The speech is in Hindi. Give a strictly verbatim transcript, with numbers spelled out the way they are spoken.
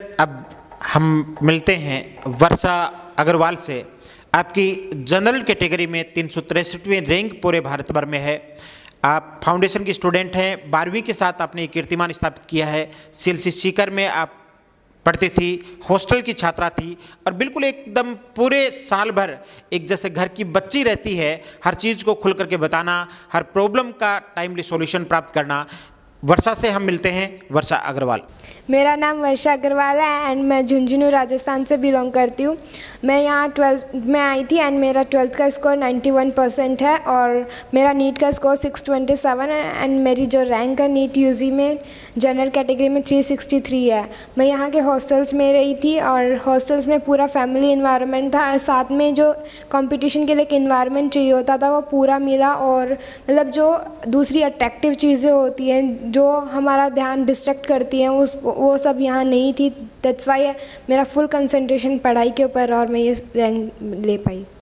अब हम मिलते हैं वर्षा अग्रवाल से। आपकी जनरल कैटेगरी में तीन सौ तिरसठवीं रैंक पूरे भारत भर में है। आप फाउंडेशन की स्टूडेंट हैं। बारहवीं के साथ आपने कीर्तिमान स्थापित किया है। सीएलसी सीकर में आप पढ़ती थी, हॉस्टल की छात्रा थी और बिल्कुल एकदम पूरे साल भर एक जैसे घर की बच्ची रहती है, हर चीज़ को खुल करके बताना, हर प्रॉब्लम का टाइमली सॉल्यूशन प्राप्त करना। वर्षा से हम मिलते हैं। वर्षा अग्रवाल। मेरा नाम वर्षा अग्रवाल है एंड मैं झुंझुनू राजस्थान से बिलोंग करती हूँ। मैं यहाँ ट्वेल्थ में आई थी एंड मेरा ट्वेल्थ का स्कोर इक्यानवे परसेंट है और मेरा नीट का स्कोर छह सौ सत्ताईस है एंड मेरी जो रैंक है नीट यूजी में जनरल कैटेगरी में तीन सौ तिरसठ है। मैं यहाँ के हॉस्टल्स में रही थी और हॉस्टल्स में पूरा फैमिली इन्वायरमेंट था, साथ में जो कंपटीशन के लिए एक इन्वायरमेंट चाहिए होता था वो पूरा मिला। और मतलब जो दूसरी अट्रैक्टिव चीज़ें होती हैं जो हमारा ध्यान डिस्ट्रैक्ट करती हैं उस वो सब यहाँ नहीं थी। दैट्स वाई मेरा फुल कंसंट्रेशन पढ़ाई के ऊपर और मैं ये रैंक ले पाई।